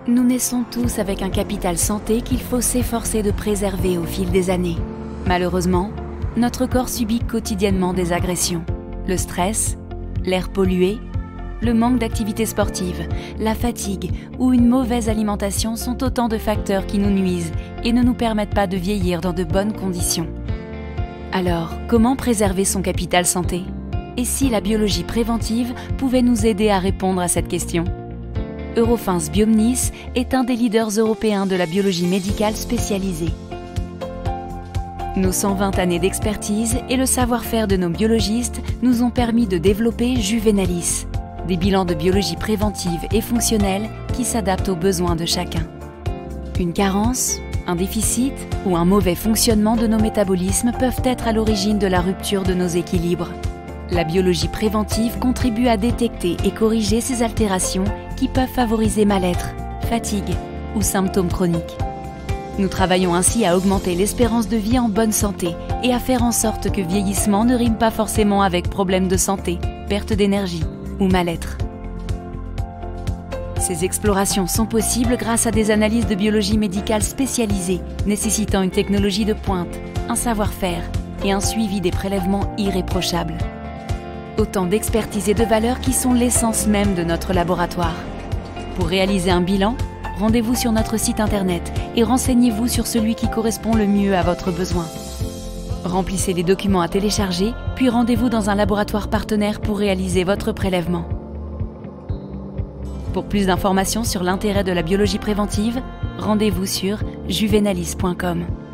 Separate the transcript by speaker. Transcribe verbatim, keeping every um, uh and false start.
Speaker 1: Nous naissons tous avec un capital santé qu'il faut s'efforcer de préserver au fil des années. Malheureusement, notre corps subit quotidiennement des agressions. Le stress, l'air pollué, le manque d'activité sportive, la fatigue ou une mauvaise alimentation sont autant de facteurs qui nous nuisent et ne nous permettent pas de vieillir dans de bonnes conditions. Alors, comment préserver son capital santé? Et si la biologie préventive pouvait nous aider à répondre à cette question? Eurofins Biomnis est un des leaders européens de la biologie médicale spécialisée. Nos cent vingt années d'expertise et le savoir-faire de nos biologistes nous ont permis de développer Juvenalis, des bilans de biologie préventive et fonctionnelle qui s'adaptent aux besoins de chacun. Une carence, un déficit ou un mauvais fonctionnement de nos métabolismes peuvent être à l'origine de la rupture de nos équilibres. La biologie préventive contribue à détecter et corriger ces altérations qui peuvent favoriser mal-être, fatigue ou symptômes chroniques. Nous travaillons ainsi à augmenter l'espérance de vie en bonne santé et à faire en sorte que vieillissement ne rime pas forcément avec problèmes de santé, perte d'énergie ou mal-être. Ces explorations sont possibles grâce à des analyses de biologie médicale spécialisées, nécessitant une technologie de pointe, un savoir-faire et un suivi des prélèvements irréprochables. Autant d'expertise et de valeurs qui sont l'essence même de notre laboratoire. Pour réaliser un bilan, rendez-vous sur notre site internet et renseignez-vous sur celui qui correspond le mieux à votre besoin. Remplissez les documents à télécharger, puis rendez-vous dans un laboratoire partenaire pour réaliser votre prélèvement. Pour plus d'informations sur l'intérêt de la biologie préventive, rendez-vous sur juvenalis point com.